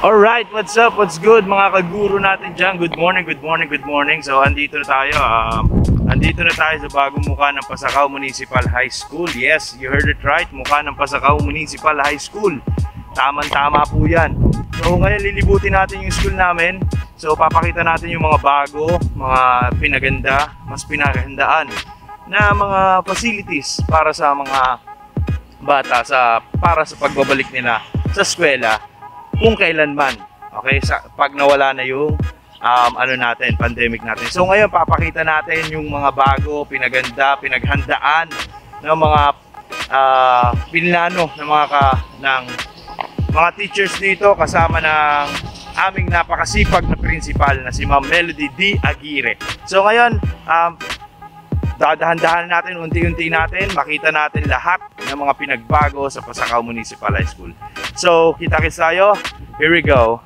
Alright, what's up? What's good mga kaguro natin dyan? Good morning, good morning, good morning. So, andito na tayo. Andito na tayo sa bagong mukha ng Pasakaw Municipal High School. Yes, you heard it right. Mukha ng Pasakaw Municipal High School. Tama po yan. So, ngayon lilibutin natin yung school namin. So, papakita natin yung mga bago, mga pinaganda, mas pinagandaan na mga facilities para sa mga bata, para sa pagbabalik nila sa eskwela kung kailanman. Okay, pag nawala na yung pandemic natin. So ngayon papakita natin yung mga bago, pinaganda, pinaghandaan ng mga pinlano ng mga teachers dito, kasama ng aming napakasipag na principal na si Ma'am Melody D. Aguirre. So ngayon dadahan-dahan natin, unti-unti natin, makita natin lahat ng mga pinagbago sa Pasakaw Municipal High School. So, kita-kits tayo. Here we go.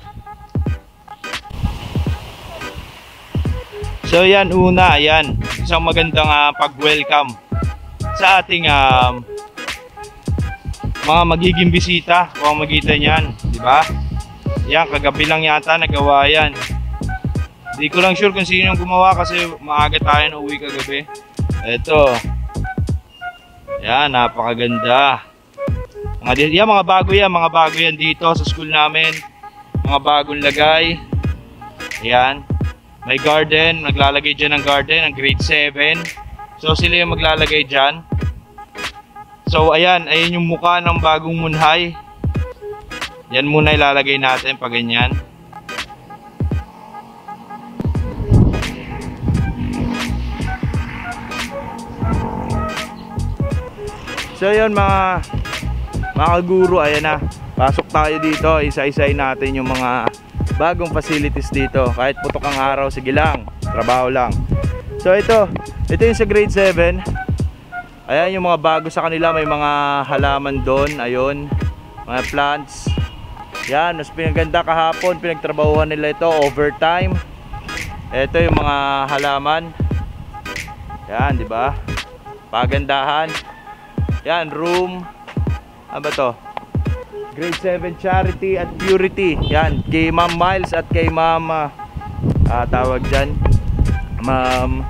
So, yan una, yan. Isang magandang pag-welcome sa ating mga magiging bisita. Kung magitan yan, di ba? Yan, kagabi lang yata nagawa yan. Hindi ko lang sure kung sino yung gumawa kasi maaga tayo na uwi kagabi. Ito. Yan, napakaganda. Mga bago yan dito sa school namin. Mga bagong lagay. Yan. May garden, naglalagay dyan ng garden, ang grade 7. So sila yung maglalagay dyan. So ayan yung mukha ng bagong munhay. Yan muna ilalagay natin pag ganyan. So yun mga guro, ayan na. Pasok tayo dito, isa-isay natin yung mga bagong facilities dito. Kahit putok ang araw, sige lang, trabaho lang. So ito yung sa grade 7. Ayan yung mga bago sa kanila, may mga halaman doon, ayun, mga plants. Yan, mas pinaganda kahapon, pinagtrabahuhan nila ito, overtime. Ito yung mga halaman. Yan, di ba? Pagandahan. Yan, room. Ano ba to? Grade 7 Charity at Purity. Yan, kay Ma'am Miles at kay Ma'am tawag dyan, Ma'am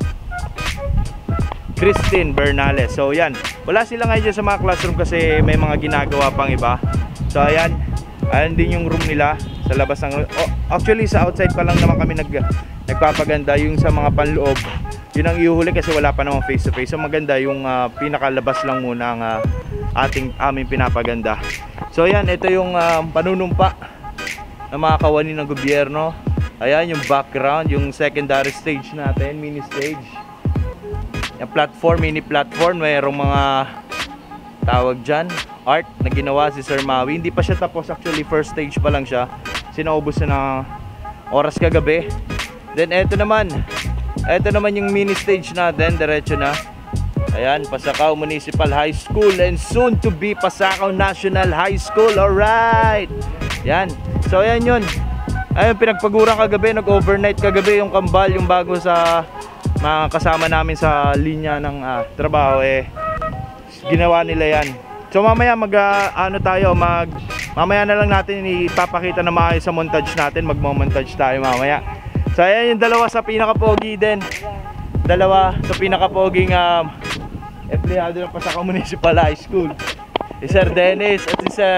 Christine Bernales. So yan, wala sila ngayon sa mga classroom kasi may mga ginagawa pang iba. So ayan, ayan din yung room nila sa labas ng actually sa outside pa lang naman kami nagpapaganda. Yung sa mga panloob, yun ang iuhuli kasi wala pa namang face to face. So maganda yung pinakalabas lang muna ang aming pinapaganda. So ayan, ito yung panunumpa ng mga kawani ng gobyerno. Ayan yung background, yung secondary stage natin, mini stage. Yung platform, mini platform, mayroong mga tawag dyan, art na ginawa si Sir Maui. Hindi pa siya tapos, actually first stage pa lang siya. Sinaubos na ng oras kagabi. Then ito naman yung mini stage natin, diretso na. Ayan, Pasakaw Municipal High School and soon to be Pasakaw National High School. Alright. Yan. So ayan yun. Ayun, pinagpaguran kagabi, nag-overnight kagabi yung kambal, yung bago sa mga kasama namin sa linya ng trabaho, ginawa nila yan. So mamaya mamaya na lang natin ipapakita na maayos sa montage natin, magmo-montage tayo mamaya. So ayan yung dalawa sa pinaka-pogi din. Dalawa sa pinaka-poging empleyado ng Pasakaw Municipal High School. Si Sir Dennis at si Sir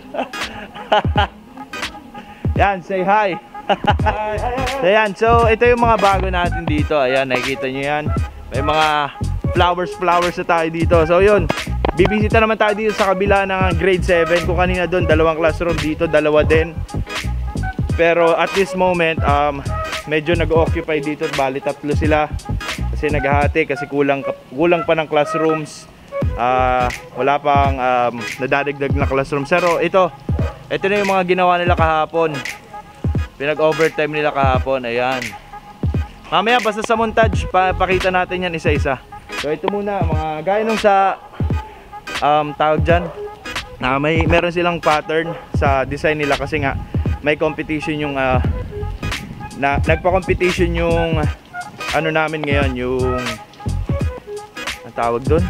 yan, say hi. So yan, so ito yung mga bago natin dito. Ayan, nakikita nyo yan. May mga flowers na tayo dito. So yun, bibisita naman tayo dito sa kabila ng grade 7. Kung kanina doon, 2 classroom, dito 2 din. Pero at this moment, medyo nag-occupy dito, bali 3 sila. Kasi naghahati, kasi kulang pa ng classrooms. Wala pang nadadagdag na classrooms. Pero ito na yung mga ginawa nila kahapon. Pinag-overtime nila kahapon. Ayan. Mamaya basta sa montage, pakita natin yan isa-isa. So ito muna, mga gaya nung sa tawag dyan, meron silang pattern sa design nila kasi nga may competition yung nagpa-competition yung namin ngayon, yung ang tawag doon,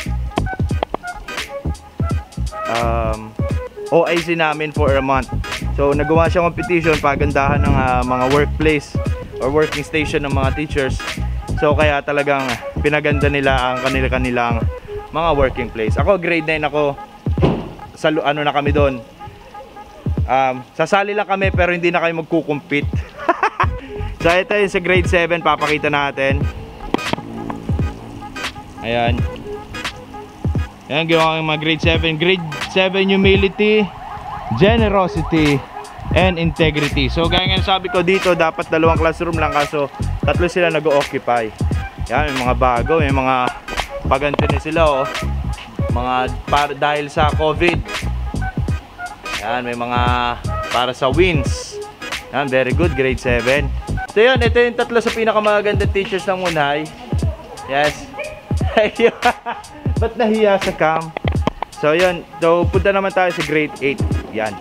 OIC namin for a month. So nagawa siyang competition, pagandahan ng mga workplace or working station ng mga teachers. So kaya talagang pinaganda nila ang kanilang mga working place. Ako grade 9 ako, sa ano na kami doon. Sasali lang kami pero hindi na kayo magkukumpit. So ito yung sa grade 7, papakita natin. Ayan. Ayan, ginawa ng mga grade 7. Grade 7 humility, generosity, and integrity. So gaya nga sabi ko dito, dapat 2 classroom lang, kaso 3 sila nag-occupy. Yan, may mga bago, may mga paganto na sila, oh. Dahil sa COVID. Yan, may mga para sa wins. Yan, very good, grade 7. So yun, ito yung 3 sa pinakamagandang teachers ng Munhay. Yes. Ba't nahiya sa cam? So yun, so punta naman tayo sa grade 8. Yan.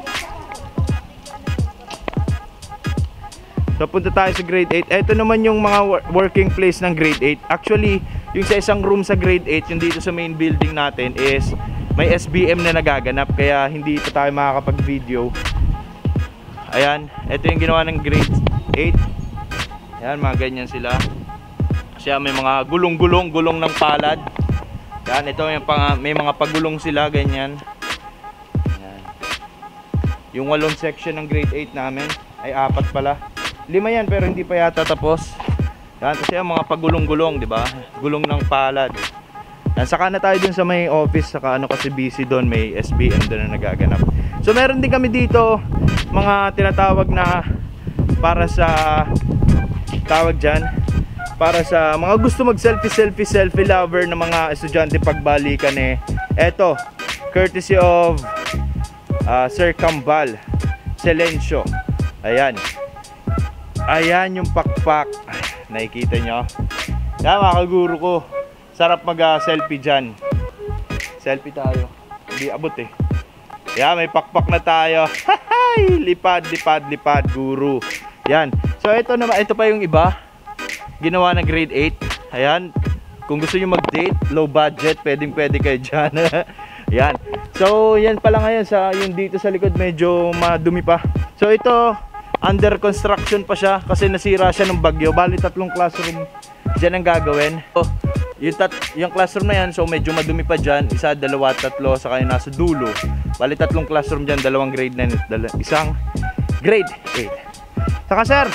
So punta tayo sa grade 8. Ito naman yung mga working place ng grade 8. Actually, yung sa isang room sa grade 8, yung dito sa main building natin is may SBM na nagaganap, kaya hindi pa tayo makakapag-video. Ayan, ito yung ginawa ng grade 8. Ayan, mga ganyan sila. Kasi may mga gulong ng palad. Yan, ito yung may mga pagulong sila, ganyan. Yan. Yung 8 section ng grade 8 namin ay 4 pala. 5 yan pero hindi pa yata tapos. Yan, kasi yung mga pagulong-gulong, di ba? Gulong ng palad. Yan, saka na tayo dun sa may office, saka ano kasi busy doon, may SBM doon na nagaganap. So meron din kami dito mga tinatawag na para sa tawag dyan, para sa mga gusto mag selfie lover ng mga estudyante pagbalikan eh. Eto, courtesy of Sir Kambal Silencio. Ayan. Ayan yung pakpak. Nakikita nyo? Yan mga kaguro ko. Sarap mag selfie dyan. Selfie tayo. Hindi abot eh. Yan, may pakpak na tayo. Lipad, guru. Yan. So ito naman, ito pa yung iba. Ginawa ng grade 8. Ayan. Kung gusto nyo mag-date, low budget, pwede kayo dyan. Ayan. So, yan pala ngayon. Yung dito sa likod, medyo madumi pa. So, ito, under construction pa siya kasi nasira siya ng bagyo. Bali, 3 classroom dyan ang gagawin. So, yung classroom na yan, so medyo madumi pa dyan. 1, 2, 3, saka yung nasa dulo. Bali, 3 classroom dyan, 2 grade 9, isang grade 8. Saka, sir,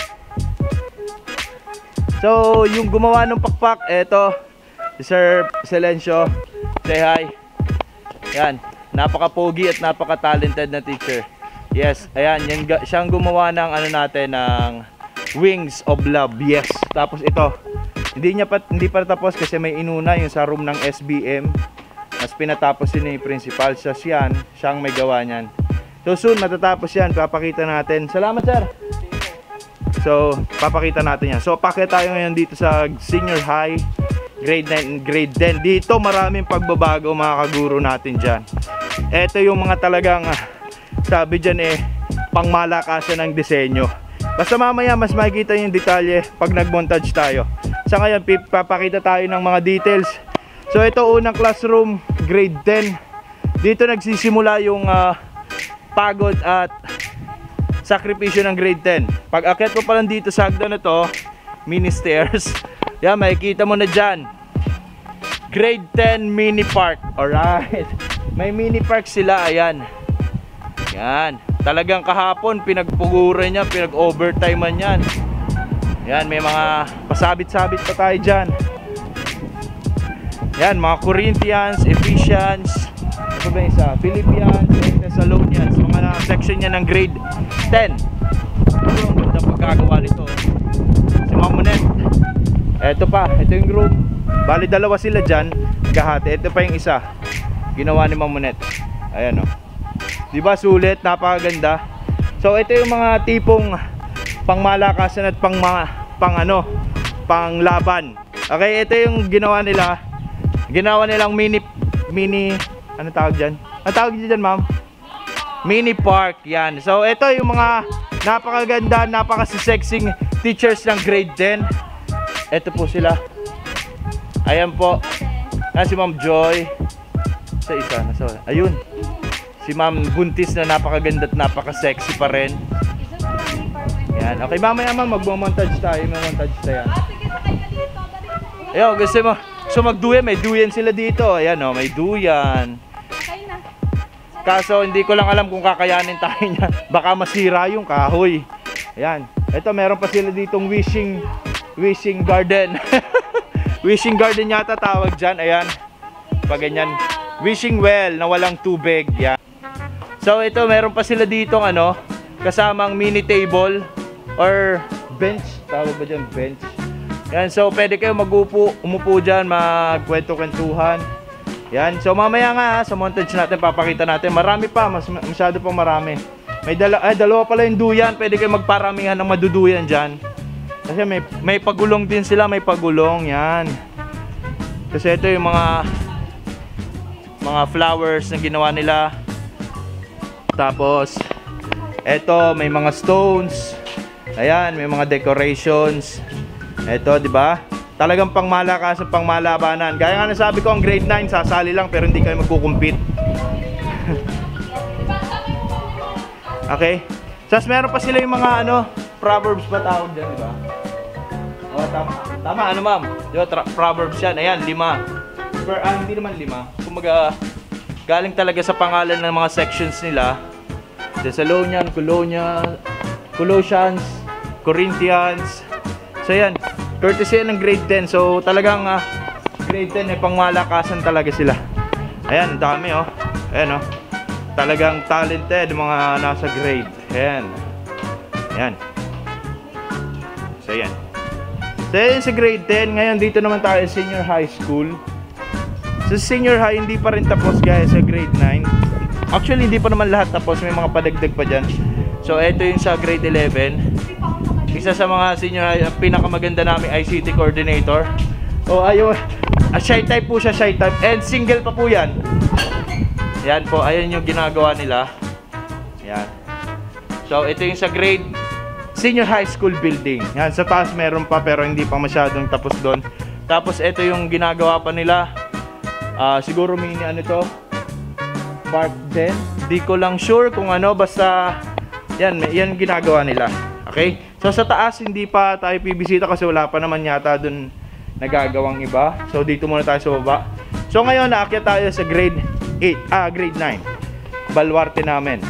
so, yung gumawa ng pakpak, eto, si Sir Silencio. Say hi. Yan, napaka-pogi at napaka-talented na teacher. Yes, ayan, siyang gumawa ng ano natin, ng Wings of Love. Yes, tapos ito, hindi pa tapos kasi may inuna yung sa room ng SBM. Mas pinatapos yun yung principal. Siyang may gawa niyan. So, soon, matatapos yan. Papakita natin. Salamat, sir. So, papakita natin yan. So, pakita tayo ngayon dito sa senior high, grade 9 and grade 10. Dito, maraming pagbabago mga kaguro natin dyan. Ito yung mga talagang, sabi dyan eh, pangmalakasan ng disenyo. Basta mamaya, mas makikita yung detalye pag nag-montage tayo. Sa ngayon, papakita tayo ng mga details. So, ito unang classroom, grade 10. Dito nagsisimula yung pagod at sakripisyo ng grade 10. Pag akyat mo pa lang dito sa hagdan na to, mini stairs, yan, makikita mo na dyan, grade 10 mini park. Alright, may mini park sila. Ayan, yan, talagang kahapon pinagpuguran niya, pinag-overtime yan. Yan, may mga pasabit-sabit pa tayo dyan. Yan, mga Corinthians, Ephesians, ano ba isa? Philippians, Thessalonians, mga section niya ng grade 10. Ito ang ganda pagkagawa nito. Si Mamunet. Ito pa, ito yung room. Bali 2 sila dyan, kahati. Ito pa yung isa, ginawa ni Mamunet. Ayan o. Diba sulit, napakaganda. So ito yung mga tipong pangmalakasan at panglaban. Okay, ito yung ginawa nila. Ginawa nilang mini ano tawag dyan? Ano tawag dyan, ma'am? Mini park, yan. So, ito yung mga napakaganda, napakasexing teachers ng grade 10. Ito po sila. Ayan po. Ayan si Ma'am Joy. Sa isa. Ayun. Si Si Ma'am Buntis na napakaganda at napaka-sexy pa rin. Yan. Okay, mamaya ma'am, magmo-montage tayo. May montage tayo. Ayun, gusto mo. So magduyan, may duyan sila dito. Ayan oh, may duyan. Kaso hindi ko lang alam kung kakayanin tayo niya. Baka masira yung kahoy. Ayan. Ito, meron pa sila ditong wishing garden. Wishing garden yata tawag dyan. Ayan. Pag ganyan. Wishing well na walang tubig. Yan. So ito, meron pa sila ditong ano, kasamang mini table or bench. Tawag ba dyan? Bench. Yan. So pwede kayo umupo dyan, magkwento-kwentuhan. Yan. So mamaya nga sa montage natin, papakita natin. Marami pa. Masyado pang marami. May dalawa pala yung duyan. Pwede kayo magparamihan ng maduduyan dyan. Kasi may pagulong din sila. May pagulong. Yan. Kasi ito yung mga flowers na ginawa nila. Tapos ito may mga stones. Ayan, may mga decorations. Ito, 'di ba? Talagang pangmalakas, pangmalabanan. Gaya nga nasabi ko, ang grade 9 sasali lang pero hindi kayo magko-compete. Okay? Tapos meron pa sila yung mga ano, proverbs ba tawag diyan, 'di ba? Oh, tama ano ma'am? 'Di ba proverbs yan? Ayan, 5. Hindi naman 5. Kumaga galing talaga sa pangalan ng mga sections nila. Thessalonian, Colossians, Corinthians. So yan, courtesy ng grade 10. So talagang grade 10 pangmalakasan talaga sila. Ayan, dami oh. Ayan oh. Talagang talented mga nasa grade. Ayan. Ayan. So yan. So yan sa grade 10. Ngayon dito naman tayo sa senior high school. Sa senior high, hindi pa rin tapos guys sa grade 9. Actually, hindi pa naman lahat tapos. May mga padagdag pa dyan. So, ito yung sa grade 11. Isa sa mga senior high, ang pinakamaganda namin ICT coordinator. O, ayun. Shy type po siya, shy type. And single pa po yan. Yan po, ayun yung ginagawa nila. Yan. So, ito yung sa grade senior high school building. Yan, sa taas meron pa pero hindi pa masyadong tapos doon. Tapos, ito yung ginagawa pa nila. Siguro mini ano to, park din. Di ko lang sure kung ano, basta yan ginagawa nila. Okay? So sa taas hindi pa tayo bibisita kasi wala pa naman yata dun nagagawang iba. So dito muna tayo sa baba. So ngayon naakyat tayo sa grade 8, grade 9. Baluarte namin.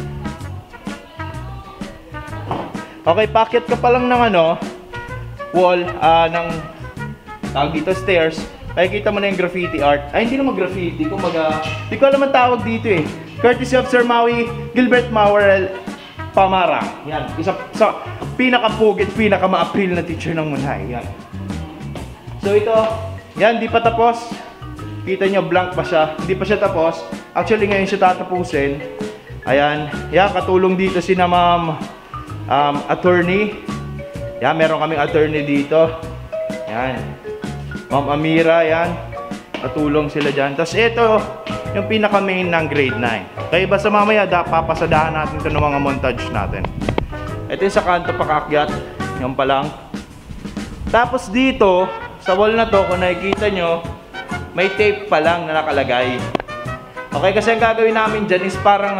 Okay, paakyat ka pa lang ng ano, wall ng tawag dito stairs. Makikita mo na yung graffiti art. Ay, hindi naman graffiti. Kumaga, hindi ko alam ang tawag dito eh. Courtesy of Sir Maui Gilbert Maurel Pamarang. Yan. Isa sa pinakapugit, pinakama-april na teacher ng Munhay. Yan. So ito, yan, di pa tapos. Kita nyo, blank pa siya. Hindi pa siya tapos. Actually, ngayon siya tatapusin. Ayan. Yan, katulong dito si na ma'am attorney. Yan, meron kaming attorney dito. Yan. Ma'am Amira, yan. Katulong sila dyan. Tapos ito, yung pinaka-main ng grade 9. Kaya basta mamaya, papasadahan natin ito ng mga montage natin. Ito yung sa kanto pakaakyat. Yan pa lang. Tapos dito, sa wall na to, kung nakikita nyo, may tape pa lang na nakalagay. Okay, kasi ang gagawin namin dyan is parang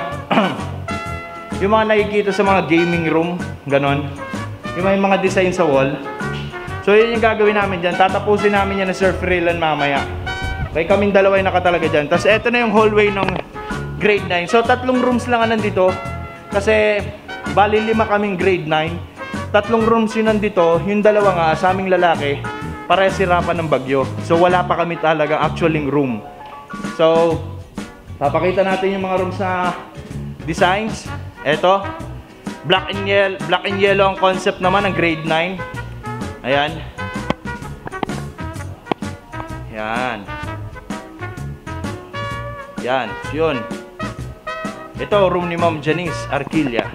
yung mga nakikita sa mga gaming room, ganon. Yung may mga design sa wall. So yun yung gagawin namin dyan. Tatapusin namin yan na Sir Freelan mamaya. Kaya kaming dalawa yung nakatalaga dyan. Tapos eto na yung hallway ng grade 9. So 3 rooms lang nandito. Kasi bali 5 kaming grade 9. 3 rooms yun nandito. Yung dalawa nga sa aming lalaki, para sirapan ng bagyo. So wala pa kami talaga actualing room. So papakita natin yung mga rooms na designs. Eto, black and yellow ang concept naman ng grade 9. Ayan. Yan. Yan. Yun. Ito, room ni Ma'am Janice Arquilla.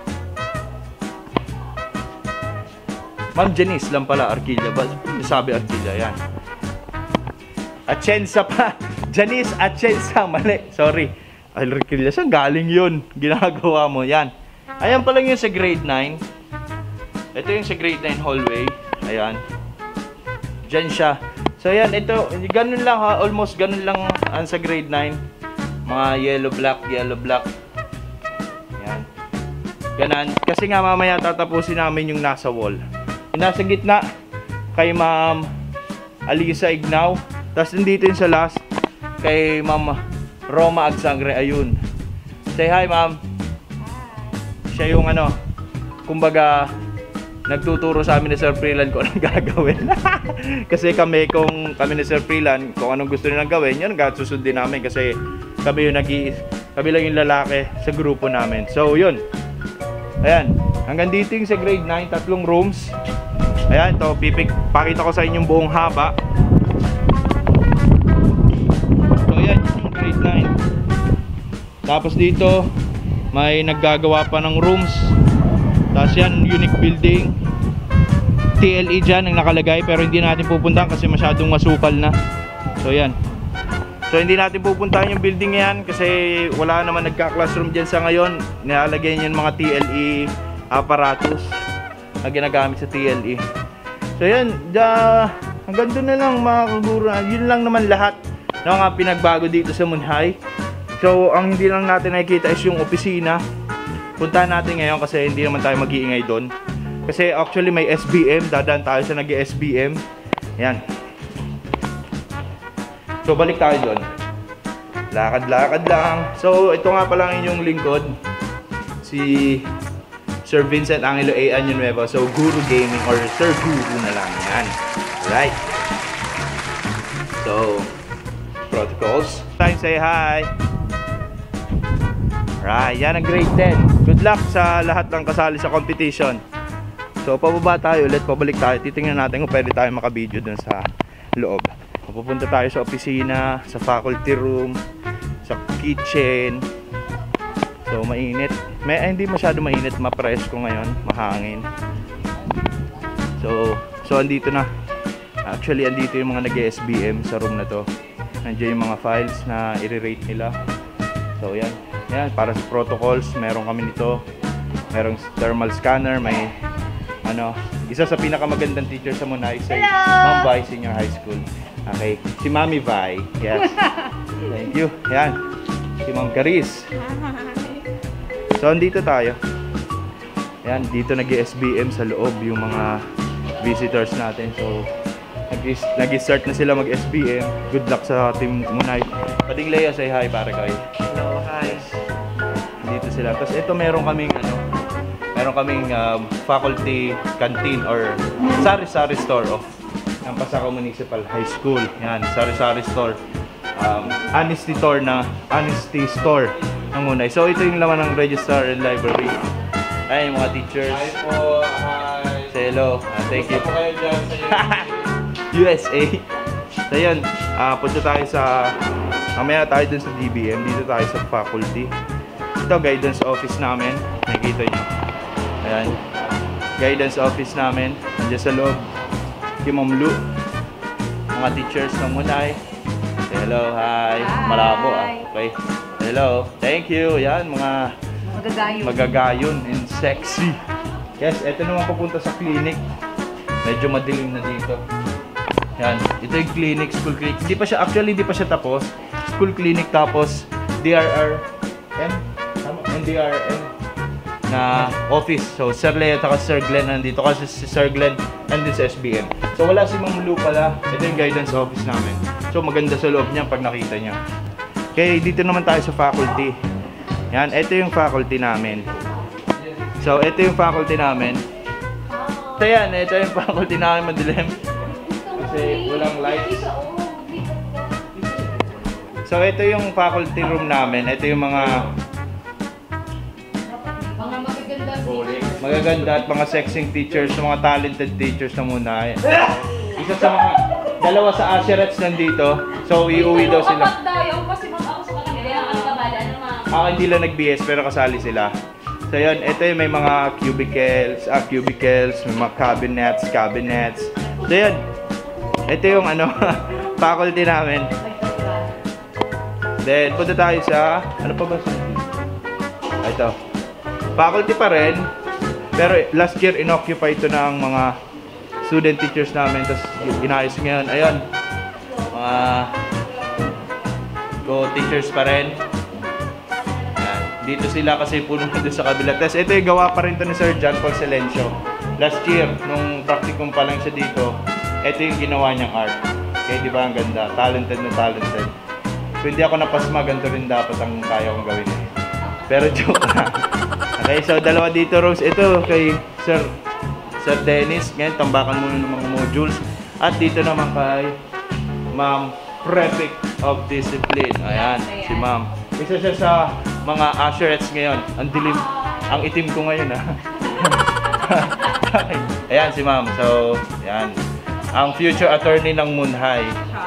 Ma'am Janice lang pala, Arquilla. Sabi Arquilla, yan. Atienza pa. Janice Atienza. Mali. Sorry. Arquilla siya. Galing yun. Ginagawa mo. Yan. Ayan pa lang yun sa grade 9. Ito yung sa grade 9 hallway. Ayan. Diyan siya. So ayan, ito, ganun lang ha, almost ganun lang sa grade 9. Mga yellow black. Yan. Ganan. Kasi nga mamaya tatapusin namin yung nasa wall. Yung nasa gitna, kay Ma'am Alisa Ignaw. Tapos nandito yung sa last, kay Ma'am Roma Agsangre. Ayun. Say hi, Ma'am. Siya yung ano, kumbaga, nagtuturo sa amin ni Sir Freelan kung anong gagawin. Kasi kami ni Sir Freelan, kung anong gusto nilang gawin, yun ang susundin namin. Kasi kami lang yung lalaki sa grupo namin. So, yun. Ayan. Hanggang dito yung sa grade 9, 3 rooms. Ayan, ito, pakita ko sa inyo yung buong haba. So, ayan, yung grade 9. Tapos dito, may naggagawa pa ng rooms. Tapos yan, unique building. TLE dyan ang nakalagay, pero hindi natin pupuntahan kasi masyadong masukal na. So, yan. So, hindi natin pupuntahan yung building yan kasi wala naman nagka-classroom dyan sa ngayon. Nilalagay niyan mga TLE apparatus na ginagamit sa TLE. So yan, hanggang doon na lang mga kaguro. Yun lang naman lahat ng mga pinagbago dito sa Munhay. So ang hindi lang natin nakikita is yung opisina. Puntahan natin ngayon kasi hindi naman tayo mag-iingay doon. Kasi actually may SBM, dadaan tayo sa nag-SBM. Yan. So balik tayo doon. Lakad-lakad lang. So ito nga pala inyong lingkod. Si Sir Vincent Angelo A. Anyo Nuevo. So, Guru Gaming or Sir Guru na lang yan. Alright. So, protocols. Time say hi. Alright, yan ang grade 10. Good luck sa lahat ng kasali sa competition. So, pababa tayo ulit. Pabalik tayo. Titingnan natin kung pwede tayo makabideo dun sa loob. Pupunta tayo sa opisina, sa faculty room, sa kitchen. So mainit. Hindi masyado mainit, ma-presko ngayon, mahangin. So andito na. Actually andito yung mga nag-SBM sa room na to. Nandiyan yung mga files na i-rate nila. So yan. Yan para sa protocols, meron kami nito. Merong thermal scanner, may isa sa pinakamagandang teacher sa Munhay, si Ma'am Vi Senior High School. Okay, si Mami Vi. Yes. Thank you. Yan. Si Ma'am Caris. So, andito tayo. Ayan, dito nag-SBM sa loob yung mga visitors natin. So, nag-start na sila mag-SBM. Good luck sa team Munhay. Pading Leia, say hi para kay. Hello, hi. Yes. Dito sila. Tapos ito meron kaming faculty canteen or sari-sari store of ng Pasaka Municipal High School. Yan, sari-sari store. Honesty store ng Munhay. So ito yung laman ng register and library. Ay, yung mga teachers. Hi po, hi. Say hello. Thank you. Gusto po kayo dyan sa USA. So yun, punta tayo sa mamaya tayo dun sa DBM. Dito tayo sa faculty. Ito, guidance office namin. Nakikita nyo. Ayan. Guidance office namin. Nandiyan sa loob. Si Ma'am Lu. Mga teachers ng Munhay. Say hello, hi. Malabo, okay. Hello, thank you. Yan, mga magagayon and sexy. Yes, eto naman papunta sa clinic. Medyo madilim na dito. Yan, ito yung clinic, school clinic. Hindi pa siya tapos. School clinic tapos DRRM na office. So, Sir Leo at Sir Glenn nandito kasi si Sir Glenn nandun sa SBM. So, wala si Ma'am Lu pala. Ito yung guidance office namin. So, maganda sa loob niya pag nakita niya. Okay, dito naman tayo sa faculty. Yan, ito yung faculty namin. So, ito yung faculty namin. So, yan, ito yung faculty namin, madilim. Kasi walang lights. So, ito yung faculty room namin. Ito yung mga magaganda at mga sexing teachers, mga talented teachers na muna. Isa sa mga dalawa sa Asherets nandito. So, iuwi daw sila. Hindi lang nag-BS pero kasali sila. So, yun. Ito yung may mga cubicles, may mga cabinets. So, yun. Ito yung faculty namin. Then, punta tayo sa, ano pa ba? Ito. Faculty pa rin. Pero last year, inoccupy ito ng mga student teachers namin. Tapos, inayos ngayon. Ayun. co-teachers pa rin. Yan. Dito sila kasi puno na doon sa kabila. Tapos ito yung gawa pa rin to ni Sir John Paul Silencio. Last year, nung practicum pa lang siya dito, ito yung ginawa niyang art. Kaya di ba ang ganda? Talented na talented. Kung hindi ako napasma, ganito rin dapat ang kaya kong gawin. Pero joke lang. Okay, so dalawa dito, Rose. Ito kay Sir Dennis. Ngayon, tambakan muna ng mga modules. At dito naman kay Ma'am Prefect of Discipline. Ayan, si Ma'am. Isa siya sa mga usherettes ngayon. Ang dilim, ang itim ko ngayon ha. Ayan si Ma'am. So, ayan. Ang future attorney ng Moon High.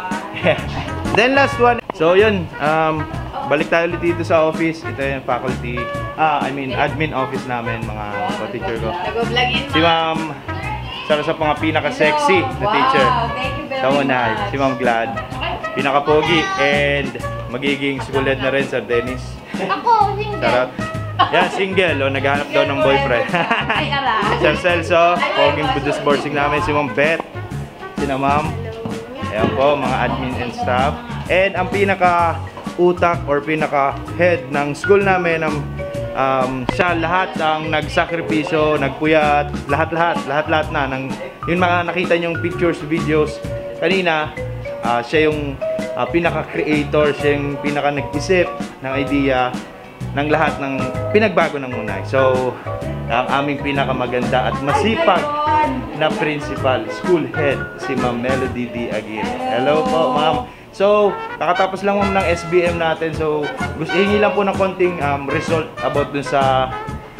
Then last one. So, yun. Balik tayo ulit dito sa office. Ito yung faculty. Admin office namin, mga co-teacher ko. Si Ma'am, isa sa mga pinaka-sexy na teacher sa Moon High. Si Ma'am Glad. Pinaka-pogi and magiging school head na rin, Sir Dennis. Ako, single. Sarap. Yan, single. O, naghahanap daw ng boyfriend. Ay, ara. Sir Celso, poging budus boarding namin. Si Ma'am Beth. Sina Ma'am. Ayan po, mga admin and staff. And ang pinaka-utak or pinaka-head ng school namin, siya lahat ang nagsakripisyo, nagpuyat, lahat na. Yung mga nakita niyong pictures, videos kanina, siya yung pinaka-creator, siya yung pinaka-nag-isip ng idea ng lahat ng pinagbago ng Moon High. So, ang aming pinakamaganda at masipag na principal, school head, si Ma'am Melody D. Aguirre. Hello po, Ma'am. So, nakatapos lang Ma'am ng SBM natin. So, hingi lang po ng konting result about dun sa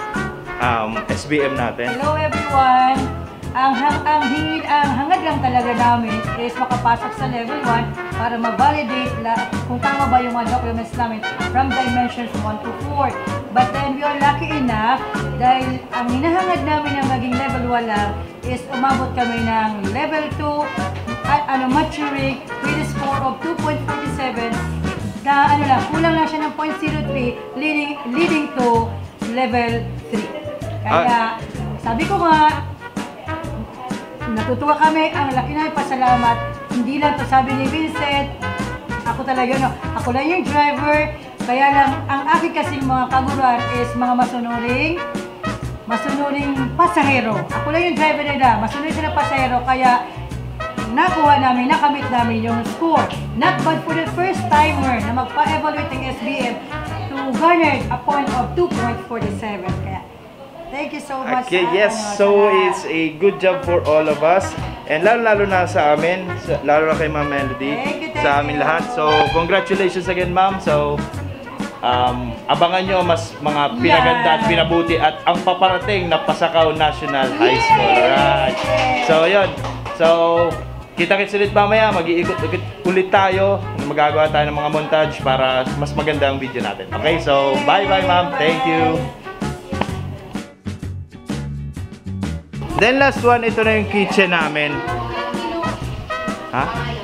SBM natin. Hello everyone! Ang hangad lang talaga namin is makapasok sa level 1 para ma-validate kung tama ba yung mga documents namin from dimensions 1 to 4. But then we are lucky enough dahil ang hinahangad namin ng maging level 1 lang is umabot kami ng level 2 at maturing with a score of 2.47 na kulang lang siya ng 0.03 leading to level 3. Kaya sabi ko nga, natutuwa kami, ang laki na pasalamat. Hindi lang to sabi ni Vincent, ako talaga ako lang yung driver, kaya lang ang aking kasing mga kaguruan is mga masunuring pasahero. Ako lang yung driver nila, masunuring sila pasahero, kaya nakamit namin yung score. Not bad for the first timer na magpa-evaluate ng SBM to garner a point of 2.47. Kaya thank you so much. Okay, yes. So, it's a good job for all of us. And lalo na sa amin, lalo na kay Ma'am Melody, sa amin lahat. So, congratulations again, Ma'am. So, abangan nyo mas mga pinaganda at pinabuti at ang paparating na Pasakaw National High School. Right. So, yun. So, kita-kits ulit mamaya. Mag-iikot ulit tayo. Magagawa tayo ng mga montage para mas maganda ang video natin. Okay, so, bye-bye, Ma'am. Thank you. Then last one, ito na yung kitchen namin. Ha?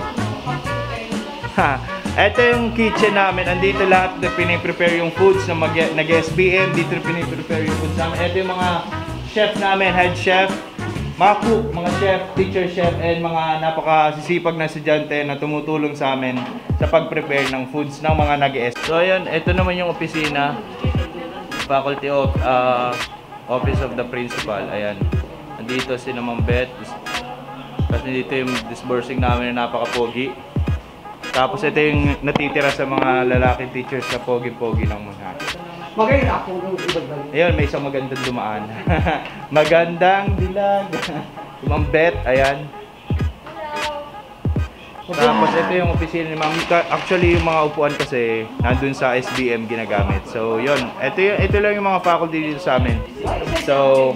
Ito yung kitchen namin. Andito lahat na piniprepare yung foods na nag-SBM. Dito na piniprepare yung foods namin. Ito yung mga chef namin, head chef, mga cook, mga chef, teacher chef, and mga napakasisipag na estudyante na tumutulong sa amin sa pag-prepare ng foods ng mga nag-SBM. So ayun, ito naman yung opisina. Faculty of Office of the Principal. Ayan. Dito si Ma'am Beth. Tapos dito yung disbursing namin na napaka-pogi. Tapos ito yung natitira sa mga lalaking teachers sa pogi-pogi ng Moon High. Maganda ako ng ibang. Ayun, may isang magandang dumaan. Magandang dilag. Ma'am Beth, ayan. Tapos ito yung opisina ni Ma'am. Actually, yung mga upuan kasi nandun sa SBM ginagamit. So, yun. Ito lang yung mga faculty dito sa amin. So,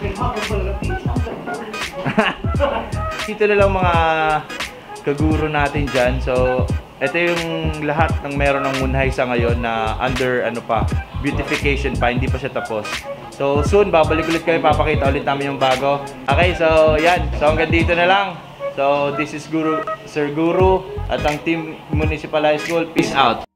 dito na lang mga kaguro natin dyan. So, ito yung lahat ng meron ng Moon High sa ngayon na under beautification pa, hindi pa siya tapos. So, soon, babalik ulit kami, papakita ulit namin yung bago. Okay, so, yan. So, hanggang dito na lang. So, this is Sir Guru at ang Team Municipal High School. Peace out.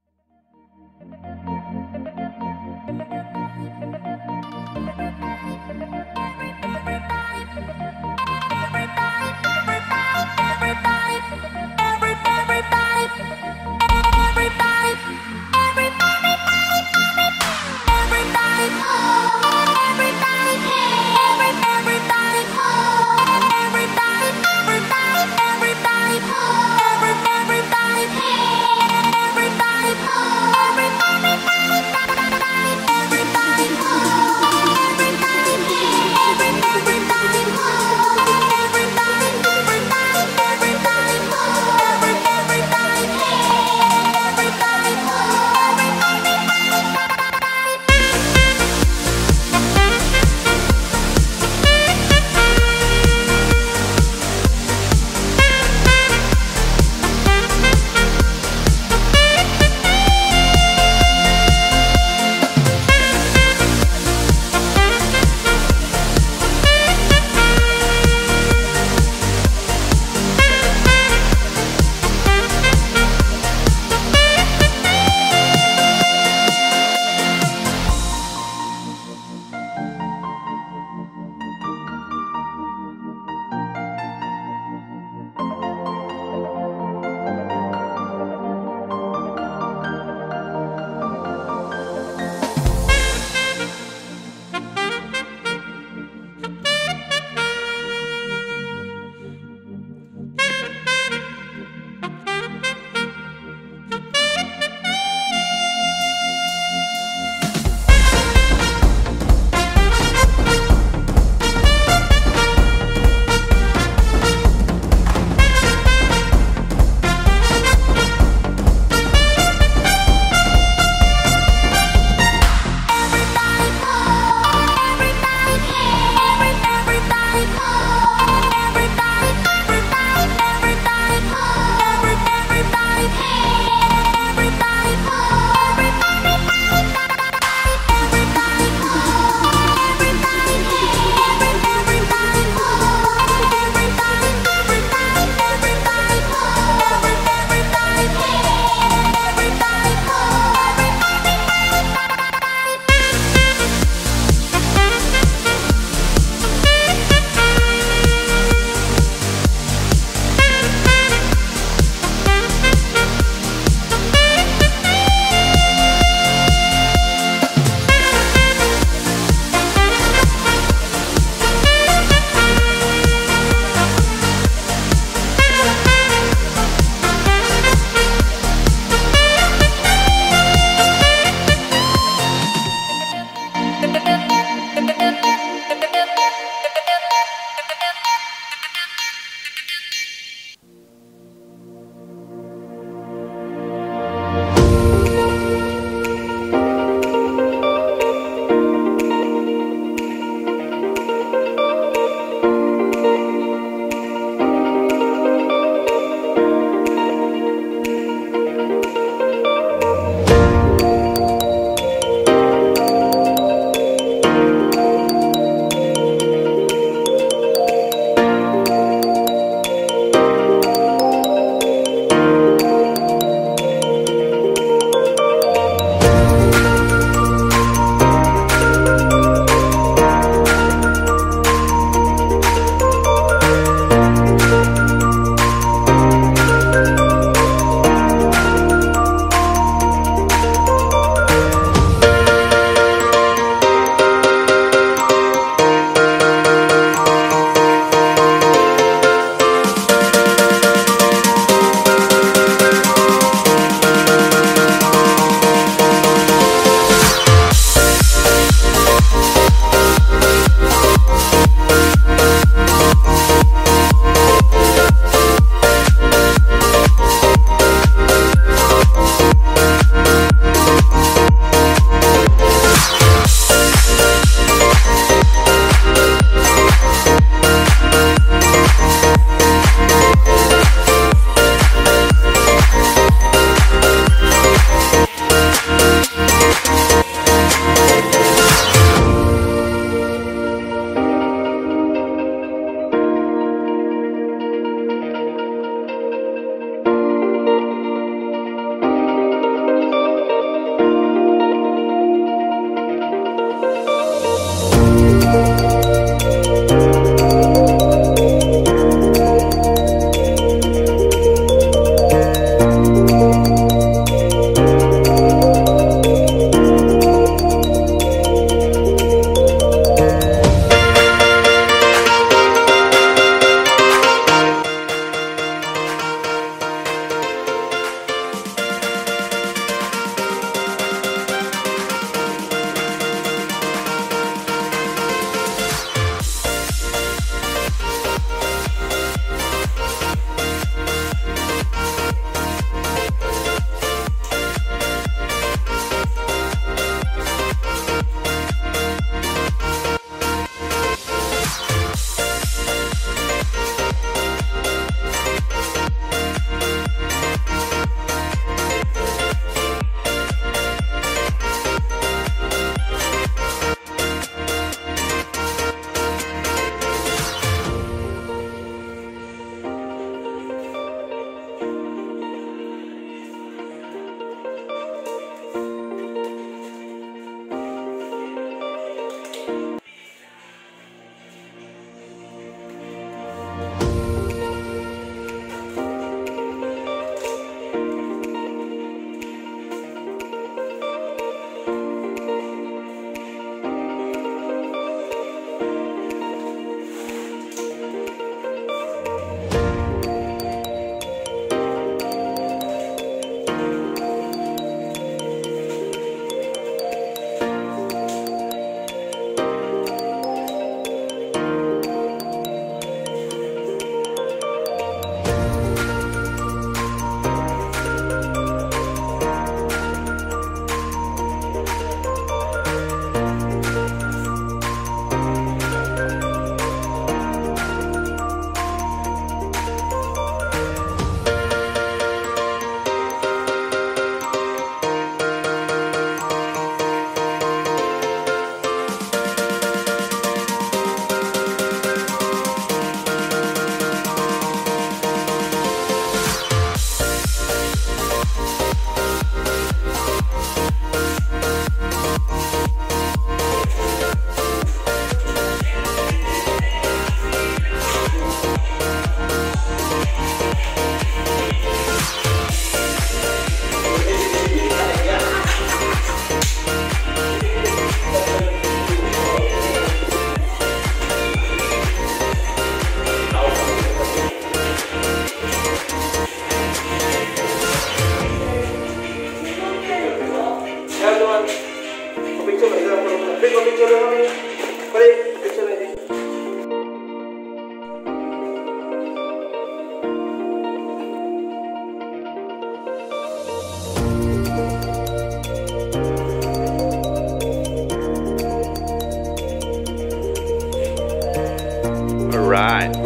Everybody.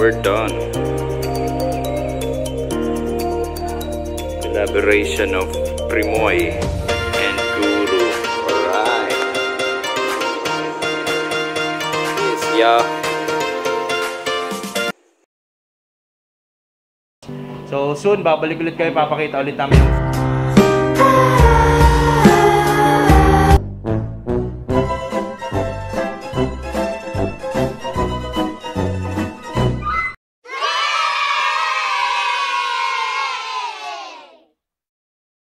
we're done. Collaboration of Primoy and Guru. Alright. Yes, yeah. So soon, babalik ulit kami, papakita ulit namin yung